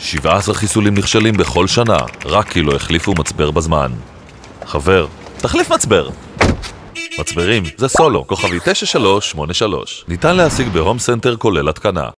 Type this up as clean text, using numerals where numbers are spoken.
17 חיסולים נכשלים בכל שנה, רק כי לא החליפו מצבר בזמן. חבר, תחליף מצבר! מצברים זה סולו, כוכבי 9383. ניתן להשיג בהום סנטר כולל התקנה.